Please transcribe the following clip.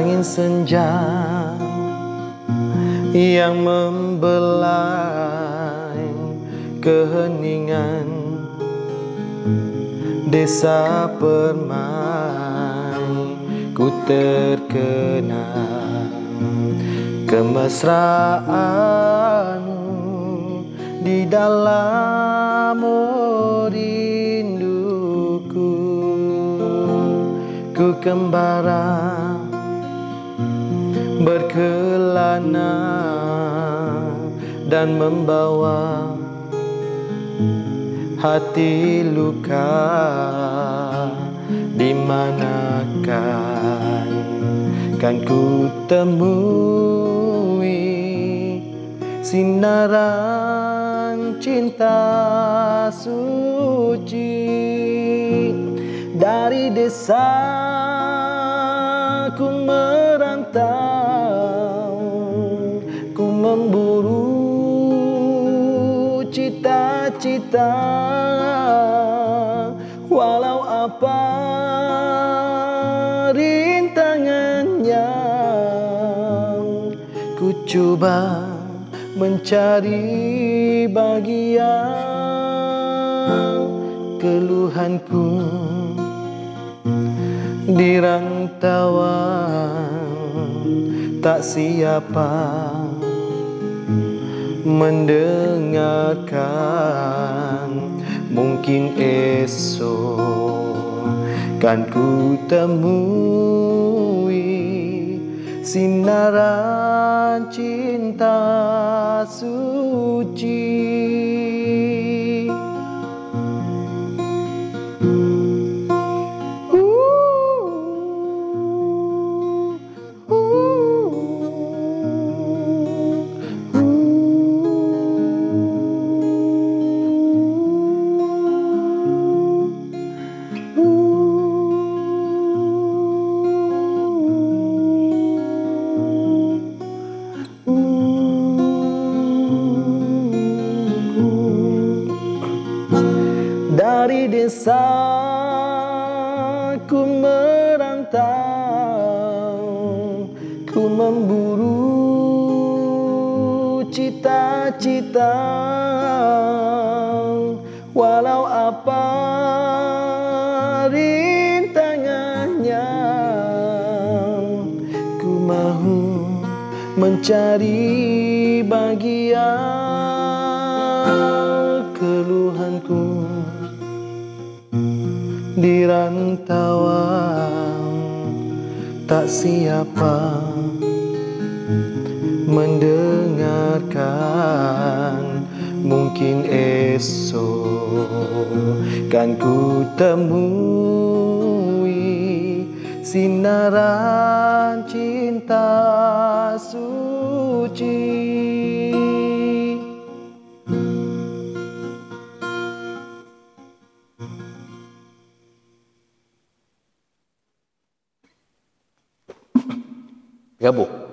angin senja yang membelai keheningan desa Permai. Ku terkenang kemesraanmu di dalam rinduku. Ku kembara berkelana dan membawa hati luka. Di manakah kan ku temui sinaran cinta suci dari desa ku merantau, ku memburu cita-cita. Walau apa rintangannya, ku coba mencari bahagia. Keluhanku di rantauan, tak siapa mendengarkan. Mungkin esok kan ku temui sinaran cinta suci. Dari desa ku merantau, ku memburu cita-cita. Walau apa rintangannya, ku mahu mencari bahagia. Keluhanku di rantauan, tak siapa mendengarkan. Mungkin esok kan ku temui sinaran cinta suci. Gabung.